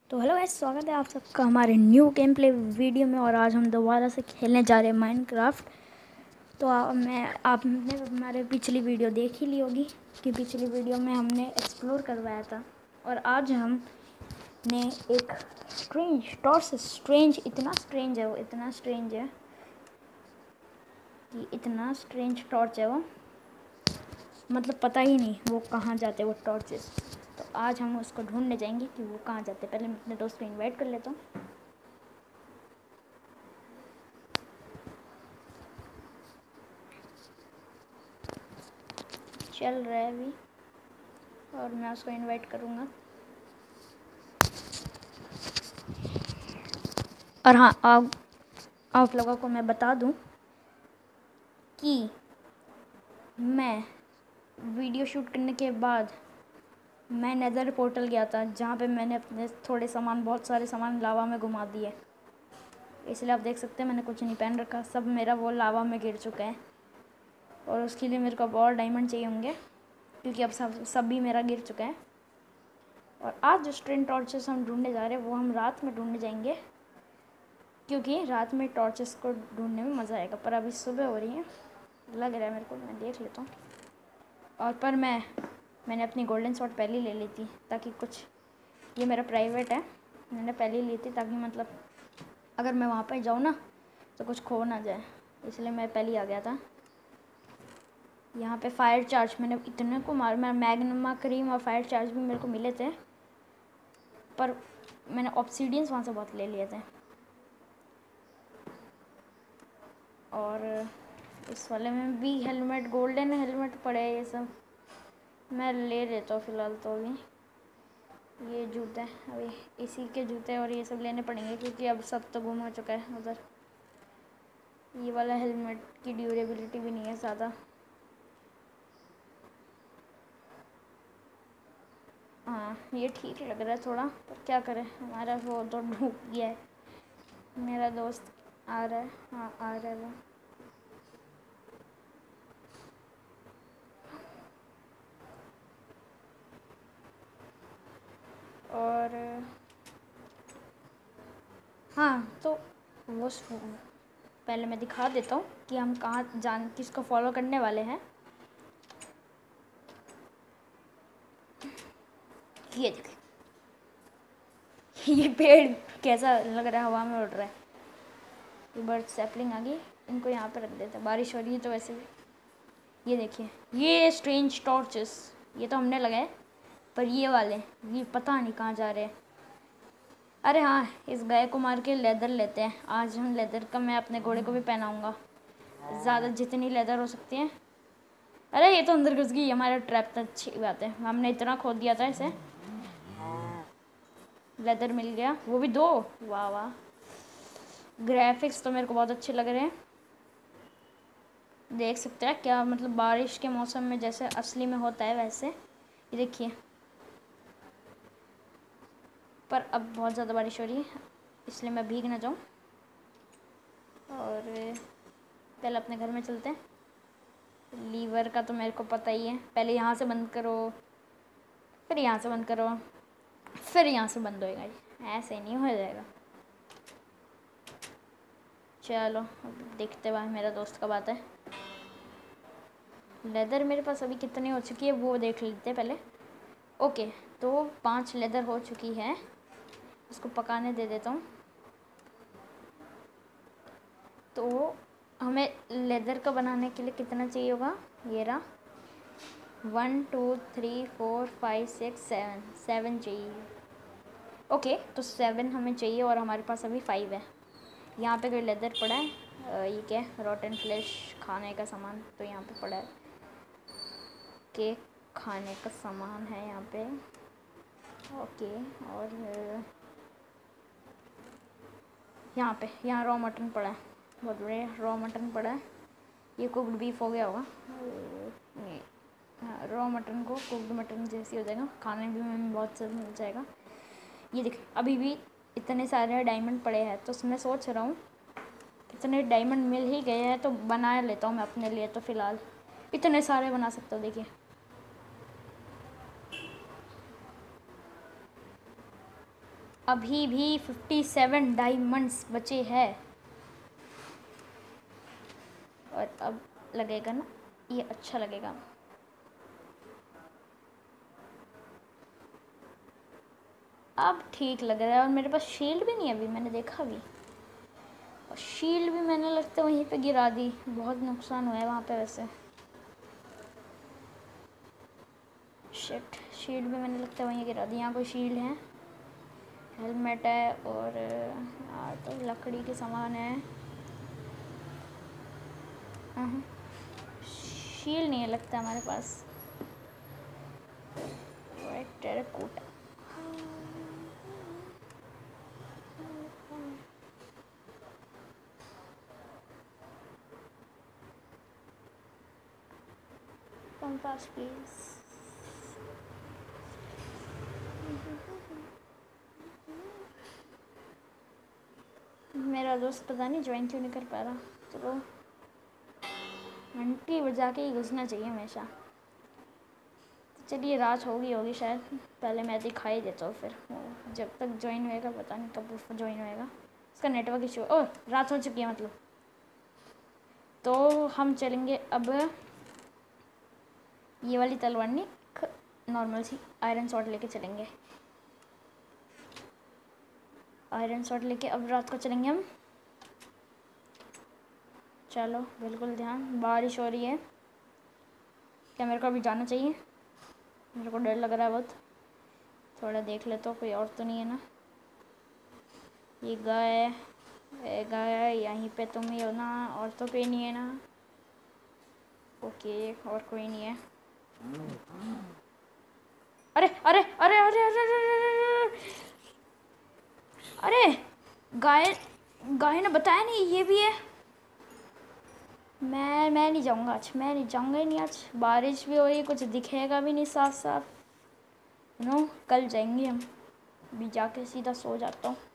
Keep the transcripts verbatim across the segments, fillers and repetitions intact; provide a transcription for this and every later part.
तो hello guys, स्वागत है आप सबका हमारे न्यू गेम प्ले वीडियो में। और आज हम दोबारा से खेलने जा रहे हैं माइनक्राफ्ट। तो आ, मैं आपने हमारे पिछली वीडियो देख ही ली होगी कि पिछली वीडियो में हमने एक्सप्लोर करवाया था। और आज हमने एक स्ट्रेंज टॉर्च, स्ट्रेंज इतना स्ट्रेंज है वो, इतना स्ट्रेंज है कि इतना स्ट्रेंज टॉर्च है वो, मतलब पता ही नहीं वो कहाँ जाते वो टॉर्चेस। तो आज हम उसको ढूंढने जाएंगे कि वो कहाँ जाते। पहले मैं अपने दोस्त को इनवाइट कर लेता हूँ। चल रहा है अभी और मैं उसको इनवाइट करूँगा। और हाँ, आप आप लोगों को मैं बता दूँ कि मैं वीडियो शूट करने के बाद मैं नेदर पोर्टल गया था, जहाँ पे मैंने अपने थोड़े सामान, बहुत सारे सामान लावा में घुमा दिए। इसलिए आप देख सकते हैं मैंने कुछ नहीं पहन रखा, सब मेरा वो लावा में गिर चुका है। और उसके लिए मेरे को और डायमंड चाहिए होंगे, क्योंकि अब सब सब भी मेरा गिर चुका है। और आज जो स्ट्रेन टॉर्चेस हम ढूंढने जा रहे हैं वो हम रात में ढूंढने जाएंगे, क्योंकि रात में टॉर्चेस को ढूंढने में मज़ा आएगा। पर अभी सुबह हो रही है, लग रहा है मेरे को, मैं देख लेता हूँ। और पर मैं मैंने अपनी गोल्डन शॉट पहले ले ली थी, ताकि कुछ, ये मेरा प्राइवेट है, मैंने पहले ली थी ताकि मतलब अगर मैं वहाँ पर जाऊँ ना तो कुछ खो ना जाए, इसलिए मैं पहले ही आ गया था। यहाँ पे फायर चार्ज मैंने इतने को मार, मैं मैग्नमा क्रीम और फायर चार्ज भी मेरे को मिले थे, पर मैंने ऑब्सीडियंस वहाँ से बहुत ले लिए थे। और इस वाले में भी हेलमेट, गोल्डन हेलमेट पड़े हैं, ये सब मैं ले लेता हूँ फ़िलहाल। तो अभी ये जूते, अभी इसी के जूते और ये सब लेने पड़ेंगे, क्योंकि अब सब तो गुम हो चुका है उधर। ये वाला हेलमेट की ड्यूरेबिलिटी भी नहीं है ज़्यादा। हाँ, ये ठीक लग रहा है थोड़ा, पर क्या करें, हमारा वो तो डूब गया है। मेरा दोस्त आ रहा है, हाँ आ रहा है वो। और हाँ, तो वो पहले मैं दिखा देता हूँ कि हम कहाँ जान, किसको फॉलो करने वाले हैं। ये देख, ये पेड़ कैसा लग रहा है, हवा में उड़ रहा है। ये बर्ड सैपलिंग आ गई, इनको यहाँ पे रख देते हैं, बारिश हो रही है तो वैसे भी। ये देखिए, ये स्ट्रेंज टॉर्चेस, ये तो हमने लगाए, पर ये वाले ये पता नहीं कहाँ जा रहे हैं। अरे हाँ, इस गाय को मार के लेदर लेते हैं। आज हम लेदर का, मैं अपने घोड़े को भी पहनाऊँगा, ज़्यादा जितनी लेदर हो सकती है। अरे ये तो अंदर घुस गई, हमारा ट्रैप तो अच्छी बात है, हमने इतना खोद दिया था इसे। लेदर मिल गया, वो भी दो, वाह वाह। ग्राफिक्स तो मेरे को बहुत अच्छे लग रहे हैं, देख सकते हैं क्या, मतलब बारिश के मौसम में जैसे असली में होता है वैसे। ये देखिए, पर अब बहुत ज़्यादा बारिश हो रही है, इसलिए मैं भीग ना जाऊँ। और पहले अपने घर में चलते हैं। लीवर का तो मेरे को पता ही है, पहले यहाँ से बंद करो, फिर यहाँ से बंद करो, फिर यहाँ से बंद होएगा, ऐसे नहीं हो जाएगा। चलो अब देखते हुए मेरा दोस्त कब आता है। लेदर मेरे पास अभी कितनी हो चुकी है वो देख लेते हैं पहले। ओके, तो पांच लेदर हो चुकी है, इसको पकाने दे देता हूँ। तो हमें लेदर का बनाने के लिए कितना चाहिए होगा, ये रहा, one two three four five six seven, seven चाहिए। ओके, तो सेवन हमें चाहिए और हमारे पास अभी फाइव है। यहाँ पे कोई लेदर पड़ा है, ये क्या है, रोटन फ्लैश खाने का सामान, तो यहाँ पे पड़ा है केक खाने का सामान है यहाँ पे। ओके, और यहाँ पे, यहाँ रॉ मटन पड़ा है, बहुत बढ़िया, रॉ मटन पड़ा है। ये कुकड बीफ हो गया होगा, हाँ, रॉ मटन को कुकड मटन जैसी हो जाएगा, खाने भी में बहुत ज़्यादा मिल जाएगा। ये देख, अभी भी इतने सारे डायमंड पड़े हैं, तो मैं सोच रहा हूँ इतने डायमंड मिल ही गए हैं तो बना लेता हूँ मैं अपने लिए। तो फ़िलहाल इतने सारे बना सकता हूँ, देखिए। अभी भी फिफ्टी सेवन डायमंड्स बचे हैं। और अब लगेगा ना, ये अच्छा लगेगा। अब ठीक लग रहा है। और मेरे पास शील्ड भी नहीं है अभी, मैंने देखा भी। और शील्ड भी मैंने लगता है वहीं पे गिरा दी, बहुत नुकसान हुआ है वहाँ पे वैसे। शिट, शील्ड भी मैंने लगता है वहीं गिरा दी। यहाँ कोई शील्ड है, हेलमेट है, और यार तो लकड़ी के सामान है। शील्ड नहीं है लगता हमारे पास। White terracotta. Compass please. मेरा दोस्त पता नहीं ज्वाइन क्यों नहीं कर पा रहा। चलो घंटी बजा के ही घुसना चाहिए हमेशा। तो चलिए रात होगी होगी शायद, पहले मैं दिखाई देता हूँ, फिर जब तक ज्वाइन होएगा पता नहीं कब ज्वाइन होएगा। इसका नेटवर्क इशू। ओह रात हो चुकी है मतलब। तो हम चलेंगे अब ये वाली तलवार नहीं, नॉर्मल सी आयरन शॉट लेके चलेंगे। आयरन शॉट लेके अब रात को चलेंगे हम। चलो बिल्कुल ध्यान, बारिश हो रही है। क्या मेरे को अभी जाना चाहिए? मेरे को डर लग रहा है बहुत। थोड़ा देख ले तो कोई और तो नहीं है ना। ये गाय गाय यहीं पे तुम ही हो ना, और तो कोई नहीं है ना? ओके और कोई नहीं है। अरे अरे अरे अरे अरे अरे अरे गाय गाय ने बताया नहीं ये भी है। मैं मैं नहीं जाऊंगा आज, मैं नहीं जाऊंगा ही नहीं आज। बारिश भी हो रही है, कुछ दिखेगा भी नहीं साफ साफ। नो कल जाएंगे हम। अभी जाके सीधा सो जाता हूँ।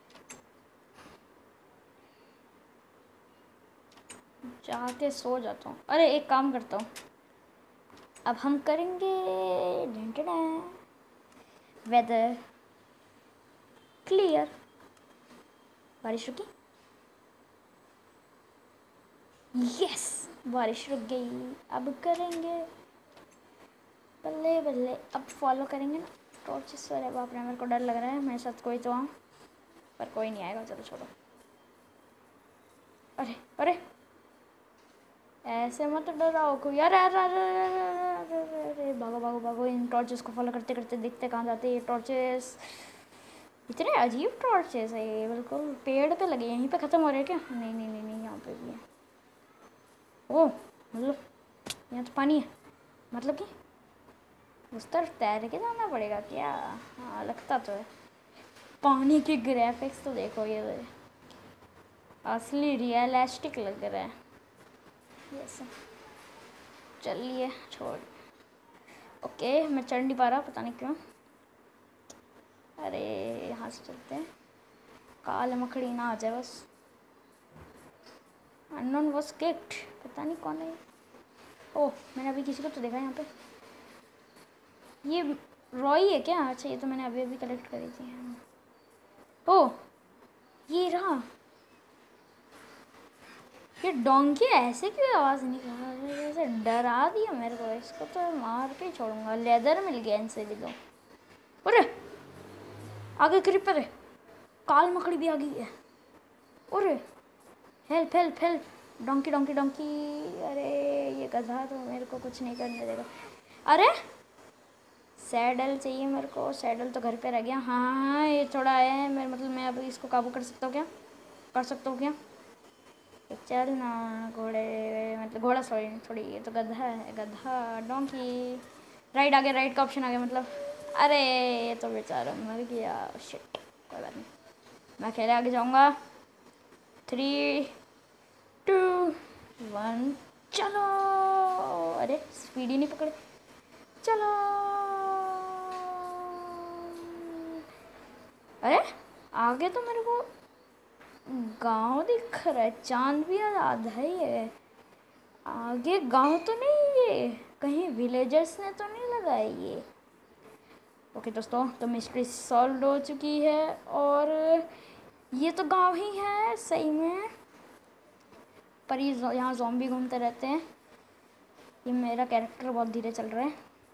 जाके सो जाता हूँ। अरे एक काम करता हूँ, अब हम करेंगे वेदर क्लियर। बारिश रुकी, यस बारिश रुक गई। अब करेंगे बल्ले बल्ले, अब फॉलो करेंगे ना टॉर्चेस। अरे बाप रे मेरे को डर लग रहा है, मेरे साथ कोई तो आ, पर कोई नहीं आएगा। चलो छोड़ो। अरे अरे ऐसे मत डराओ कोई। अरे अरे अरे अरे अरे भागो भागो भागो। इन टॉर्चेस को फॉलो करते करते देखते कहाँ जाते हैं ये टॉर्चेस। इतने अजीब टॉर्चेस है ये, बिल्कुल पेड़ पे लगे। यहीं पे ख़त्म हो रहे हैं क्या? नहीं नहीं नहीं नहीं यहाँ पे भी है। ओह मतलब यहाँ तो पानी है, मतलब कि उस तरफ तैर के जाना पड़ेगा क्या? हाँ लगता तो है। पानी के ग्राफिक्स तो देखो, ये असली रियलिस्टिक लग रहा है। यस चलिए छोड़। ओके मैं चढ़ नहीं पा रहा, पता नहीं क्यों। अरे यहाँ से चलते हैं, काल मकड़ी ना आ जाए बस। अननोन वॉज किक्ड, पता नहीं कौन है। ओह मैंने अभी किसी को तो देखा यहाँ पे। ये रॉय है क्या? अच्छा ये तो मैंने अभी अभी कलेक्ट करी थी। ओह ये रहा। ये डोंकी ऐसे क्यों आवाज़ नहीं कर रहा है? जैसे डरा दिया मेरे को। इसको तो मार के छोड़ूंगा। लेदर मिल गया इनसे भी। दो अरे आगे क्रीपर है, काल मकड़ी भी आ गई है। अरे help help help, donkey donkey donkey. अरे ये गधा तो मेरे को कुछ नहीं करने देगा। अरे सैडल चाहिए मेरे को। सैडल तो घर पे रह गया। हाँ हाँ ये थोड़ा है मेरे, मतलब मैं अब इसको काबू कर सकता हूँ क्या? कर सकता हूँ क्या? चल ना घोड़े, मतलब घोड़ा सॉरी थोड़ी, ये तो गधा है। गधा डोंकी। राइड आ गया, राइड का ऑप्शन आ गया मतलब। अरे ये तो बेचारा मर गया। शिट कोई बात नहीं, मैं अकेले आगे जाऊँगा। थ्री टू वन चलो। अरे स्पीड ही नहीं पकड़े। चलो अरे आगे तो मेरे को गांव दिख रहा है। चांद भी आधा ही है आगे। गांव तो नहीं, ये कहीं विलेजर्स ने तो नहीं लगाई ये। ओके दोस्तों, तो मिस्ट्री सॉल्व हो चुकी है और ये तो गांव ही है सही में, पर ये यहाँ ज़ॉम्बी घूमते रहते हैं। ये मेरा कैरेक्टर बहुत धीरे चल रहा है।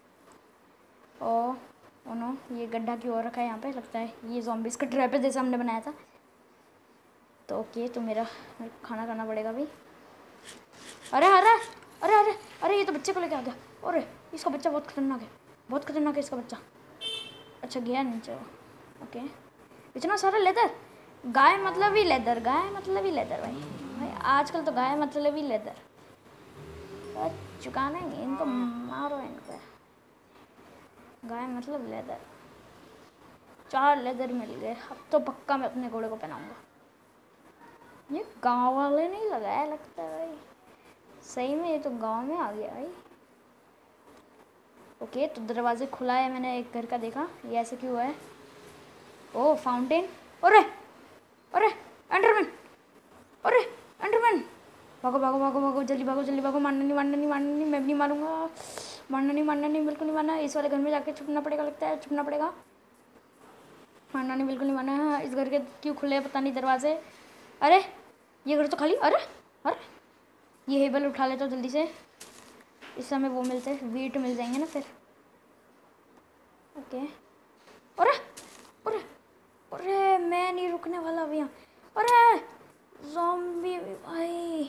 और ओनो, ये गड्ढा क्यों हो रखा है यहाँ पे, लगता है ये ज़ॉम्बीज़ का ट्रैप है जैसे हमने बनाया था। तो ओके, तो मेरा खाना खाना पड़ेगा भाई। अरे अरे अरे अरे अरे ये तो बच्चे को लेके आ गया। अरे इसका बच्चा बहुत खतरनाक है, बहुत खतरनाक है इसका बच्चा। अच्छा गया नीचे। ओके, इतना सारा लेदर, गाय मतलब ही लेदर, गाय मतलब ही लेदर भाई। भाई आजकल तो गाय मतलब ही लेदर। चुकाना ही इनको, मारो इनको। गाय मतलब लेदर, चार लेदर मिल गए। अब तो पक्का मैं अपने घोड़े को पहनाऊंगा। ये गांव वाले नहीं लगाया लगता है भाई, सही में ये तो गांव में आ गया भाई। ओके, तो दरवाजे खुला है, मैंने एक घर का देखा। ये ऐसे क्यों है? ओ फाउंटेन। अरे अरे एंडरमैन, अरे एंडरमैन, भागो भागो भागो भागो, जल्दी भागो जल्दी भागो। मारना नहीं मारना नहीं मारना नहीं, मैं भी नहीं मारूंगा। मारना नहीं मारना नहीं, बिल्कुल नहीं मारना। इस वाले घर में जाके छुपना पड़ेगा, लगता है छुपना पड़ेगा। मारना नहीं, बिल्कुल नहीं मारना। इस घर के क्यों खुले पता नहीं दरवाजे। अरे ये घर तो खाली। अरे अरे ये हेबल उठा लेता जल्दी से, इस समय वो मिलते वीट मिल जाएंगे ना फिर। ओके, अरे अरे अरे मैं नहीं रुकने वाला भैया। अरे ज़ॉम्बी भाई,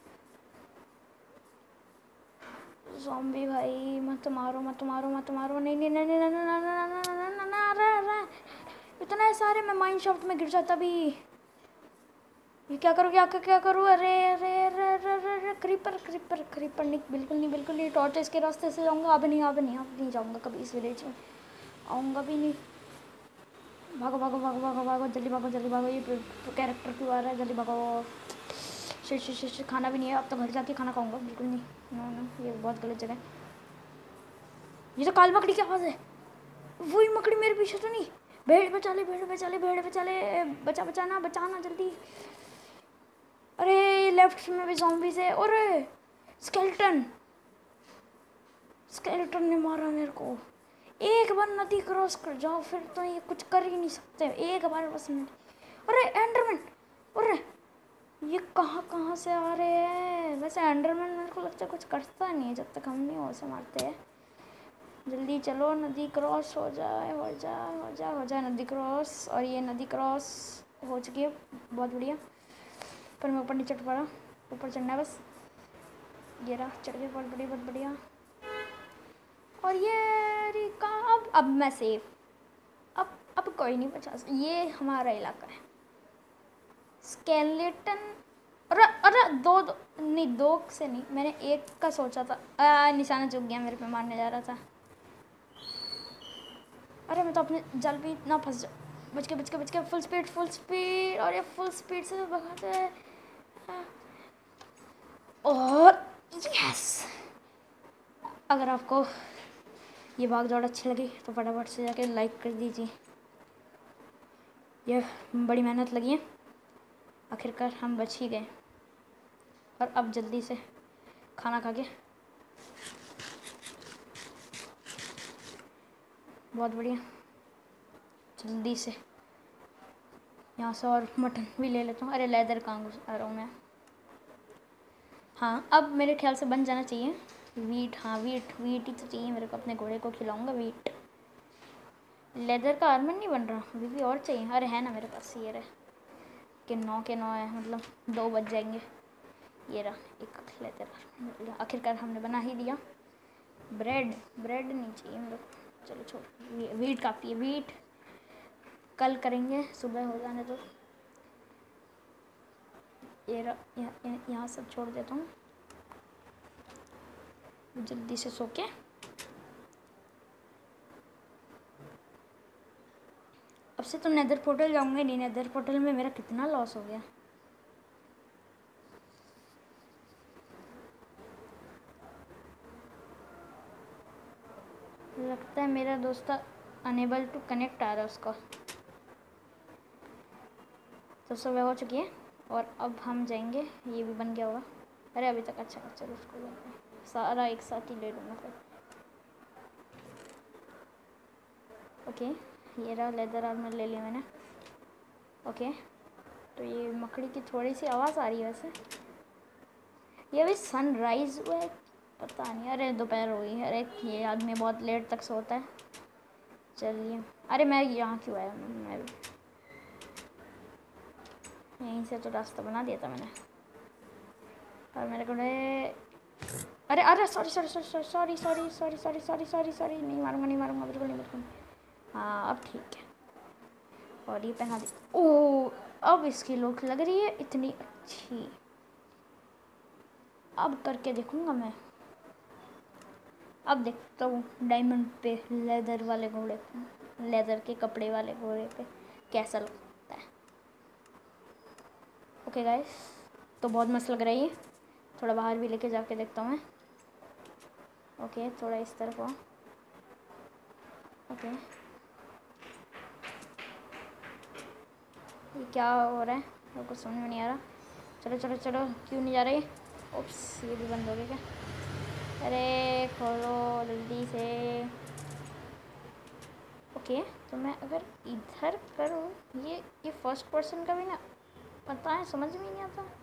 ज़ॉम्बी भाई, मत मारो मत मारो मत मारो। नहीं नहीं नहीं नहीं नहीं नहीं नहीं नहीं नहीं नहीं, अरे अरे इतने सारे, मैं माइन शाफ्ट में गिर जाता भी। ये क्या करूँ, क्या क्या करूँ? अरे अरे अरे अरे अरे क्रीपर क्रीपर क्रीपर नहीं, बिल्कुल नहीं बिल्कुल नहीं। टॉर्च इसके रास्ते से जाऊँगा। अब नहीं अब नहीं अब नहीं जाऊँगा कभी इस विलेज में, आऊँगा भी नहीं। भागो भागो भागो भागो भागो, जल्दी भागो जल्दी भागो। ये कैरेक्टर क्यों आ रहा है? जल्दी भागो। शिट शिट शिट, खाना भी नहीं है। अब तो घर जाके खाना खाऊंगा। बिल्कुल नहीं, नो नो, ये बहुत गलत जगह है। ये तो काल मकड़ी की आवाज़ है। वही मकड़ी मेरे पीछे तो नहीं? भेड़ बचा ले भेड़ बचा ले भेड़ बचा ले, बचा बचाना बचाना जल्दी। अरे लेफ्ट में भी ज़ॉम्बीज़ है। और स्केलेटन, स्केलेटन ने मारा मेरे को। एक बार नदी क्रॉस कर जाओ फिर तो ये कुछ कर ही नहीं सकते, एक बार बस नदी। अरे एंडरमैन, अरे ये कहाँ कहाँ से आ रहे हैं? वैसे एंडरमैन मेरे को लगता है कुछ करता नहीं है जब तक हम नहीं हो से मारते हैं। जल्दी चलो, नदी क्रॉस हो जाए हो जाए हो जाए हो जाए नदी क्रॉस। और ये नदी क्रॉस हो चुकी है, बहुत बढ़िया। पर मैं ऊपर नहीं चढ़ पा रहा, ऊपर चढ़ना है बस। ये रहा, चढ़ गया, बहुत बढ़िया बहुत बढ़िया। और ये रिका, अब अब मैं सेफ, अब अब कोई नहीं बचा। ये हमारा इलाका है। स्केलेटन, अरे अरे दो, दो नहीं, दो से नहीं, मैंने एक का सोचा था। आ, निशाना चुक गया, मेरे पे मारने जा रहा था। अरे मैं तो अपने जल भी ना फंस जा। बच के बच के बच के, फुल स्पीड फुल स्पीड। और ये फुल स्पीड से भगाते हैं। और यस, अगर आपको ये भाग दौड़ अच्छी लगी तो फटाफट से जाके लाइक कर दीजिए। ये बड़ी मेहनत लगी है, आखिरकार हम बच ही गए। और अब जल्दी से खाना खा के, बहुत बढ़िया, जल्दी से यहाँ से और मटन भी ले लेता हूँ। अरे लेदर कहाँ घुस आ रहा हूँ मैं। हाँ अब मेरे ख्याल से बन जाना चाहिए वीट। हाँ वीट वीट ही तो चाहिए मेरे को, अपने घोड़े को खिलाऊंगा वीट। लेदर का आर्मर नहीं बन रहा अभी भी, और चाहिए। अरे है ना मेरे पास, ये रहे कि नौ के नौ है, मतलब दो बज जाएंगे। ये रहा एक लेदर, आखिरकार हमने बना ही दिया। ब्रेड ब्रेड नहीं चाहिए मेरे को, चलो छोड़, वीट काफ़ी है। वीट कल करेंगे, सुबह हो जाने दो। ये रहा, यहाँ सब छोड़ देता हूँ जल्दी से सो के। अब से तो नेदर पोर्टल जाऊंगा नहीं, नेदर पोर्टल में मेरा कितना लॉस हो गया। लगता है मेरा दोस्त अनेबल टू कनेक्ट आ रहा है उसका। तो सुबह हो चुकी है और अब हम जाएंगे। ये भी बन गया होगा। अरे अभी तक, अच्छा चलो उसको सारा एक साथ ही ले लूँगा फिर। ओके, ये रहा लेदर आर्मर, ले लिया मैंने। ओके, तो ये मकड़ी की थोड़ी सी आवाज़ आ रही है वैसे। ये अभी सनराइज हुआ है, पता नहीं। अरे दोपहर हो गई है। अरे ये आदमी बहुत लेट तक सोता है। चलिए, अरे मैं यहाँ क्यों आया? मैं भी यहीं से तो रास्ता बना दिया था मैंने। और मेरे को अरे अरे sorry sorry sorry sorry sorry sorry sorry sorry sorry sorry sorry नहीं मारूंगा, नहीं मारूंगा, बिल्कुल नहीं, बिल्कुल नहीं। हाँ अब ठीक है। और ये पहना दी। ओह, अब इसकी लुक लग रही है इतनी अच्छी। अब करके देखूंगा मैं। अब देखता हूँ डायमंड पे लेदर वाले घोड़े, लेदर के कपड़े वाले घोड़े पे कैसा लगता है। ओके गाइस, तो बहुत मस्त लग रही है। थोड़ा बाहर भी लेके जाके देखता हूँ मैं। ओके, थोड़ा इस तरफ हो। ओके, ये क्या हो रहा है? मेरे को समझ में नहीं आ रहा। चलो चलो चलो, क्यों नहीं जा रही? ओप्स, ये भी बंद हो गया क्या? अरे खोलो जल्दी से। ओके, तो मैं अगर इधर करूँ, ये ये फर्स्ट पर्सन का भी ना पता है, समझ में नहीं आता।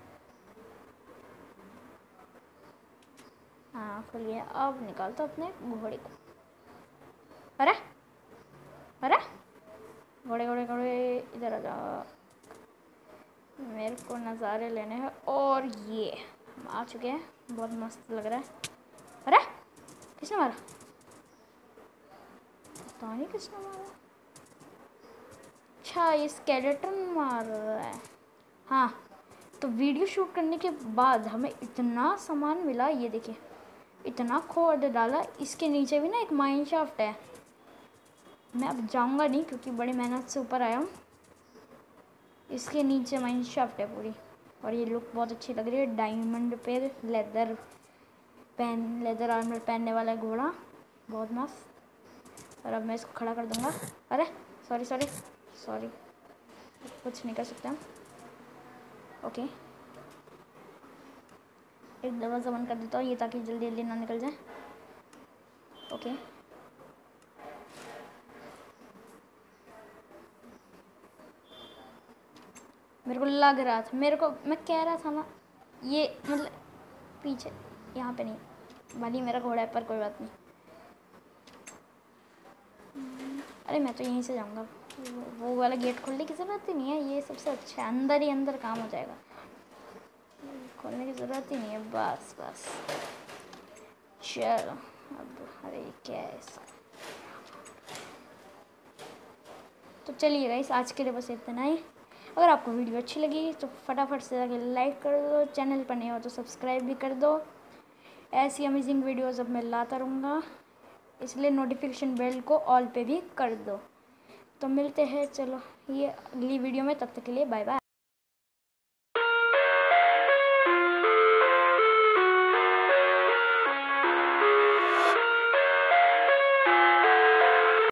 हाँ खुल गया। अब निकालता अपने घोड़े को। अरे अरे घोड़े घोड़े घोड़े, इधर आ जाओ, मेरे को नज़ारे लेने हैं। और ये हम आ चुके हैं, बहुत मस्त लग रहा है। अरे किसने मारा? पता नहीं किसने मारा। अच्छा, ये स्केलेटन मार रहा है। हाँ, तो वीडियो शूट करने के बाद हमें इतना सामान मिला, ये देखिए, इतना खोद डाला। इसके नीचे भी ना एक माइन शाफ्ट है। मैं अब जाऊंगा नहीं क्योंकि बड़ी मेहनत से ऊपर आया हूँ। इसके नीचे माइन शाफ्ट है पूरी। और ये लुक बहुत अच्छी लग रही है। डायमंड पे लेदर पहन लेदर आर्मर पहनने वाला घोड़ा, बहुत मस्त। और अब मैं इसको खड़ा कर दूंगा। अरे सॉरी सॉरी सॉरी, कुछ नहीं कर सकते हम। ओके, एक दरवाज़ा बंद कर देता हूँ ये, ताकि जल्दी जल्दी ना निकल जाए। ओके, मेरे को लग रहा था, मेरे को मैं कह रहा था ना, ये मतलब पीछे यहाँ पे नहीं, भले मेरा घोड़ा है पर कोई बात नहीं। अरे मैं तो यहीं से जाऊँगा, वो वाला गेट खोलने की ज़रूरत ही नहीं है। ये सबसे अच्छा है, अंदर ही अंदर काम हो जाएगा, खोलने की ज़रूरत ही नहीं है। बस बस चलो अब। अरे क्या है इसका? तो चलिए गाइस, आज के लिए बस इतना ही। अगर आपको वीडियो अच्छी लगी तो फटाफट से जाके लाइक कर दो, चैनल पर नहीं हो तो सब्सक्राइब भी कर दो। ऐसी अमेजिंग वीडियोस अब मैं लाता रहूँगा, इसलिए नोटिफिकेशन बेल को ऑल पे भी कर दो। तो मिलते हैं चलो ये अगली वीडियो में, तब तक के लिए बाय बाय।